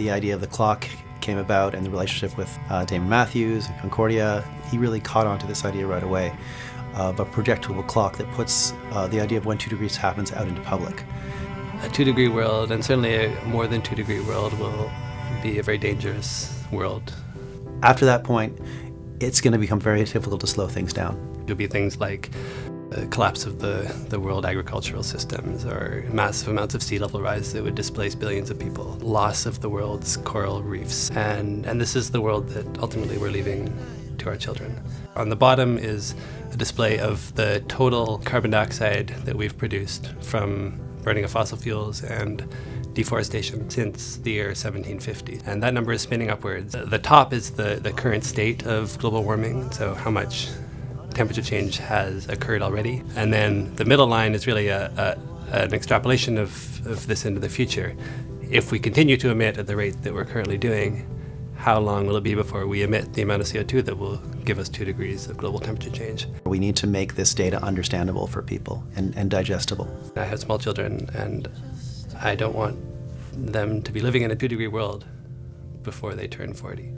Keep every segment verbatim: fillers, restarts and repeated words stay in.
the idea of the clock came about and the relationship with uh, Damon Matthews and Concordia, he really caught on to this idea right away of a projectable clock that puts uh, the idea of when two degrees happens out into public. A two-degree world, and certainly a more than two-degree world, will be a very dangerous world. After that point, it's going to become very difficult to slow things down. There'll be things like the collapse of the, the world agricultural systems, or massive amounts of sea level rise that would displace billions of people, loss of the world's coral reefs, and, and this is the world that ultimately we're leaving to our children. On the bottom is a display of the total carbon dioxide that we've produced from burning of fossil fuels and deforestation since the year seventeen fifty. And that number is spinning upwards. The top is the, the current state of global warming, so how much temperature change has occurred already. And then the middle line is really a, a, an extrapolation of, of this into the future. If we continue to emit at the rate that we're currently doing, how long will it be before we emit the amount of C O two that will give us two degrees of global temperature change? We need to make this data understandable for people and, and digestible. I have small children, and I don't want them to be living in a two-degree world before they turn forty.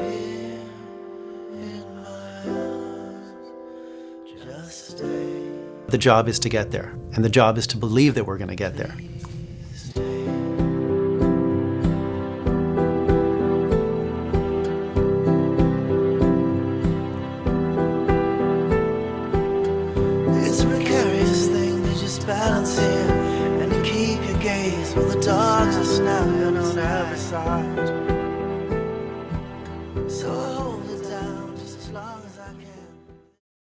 The job is to get there, and the job is to believe that we're going to get there. It's a precarious thing to just balance here and keep your gaze while the dogs are snapping on every side. So I hold it down just as long as I can.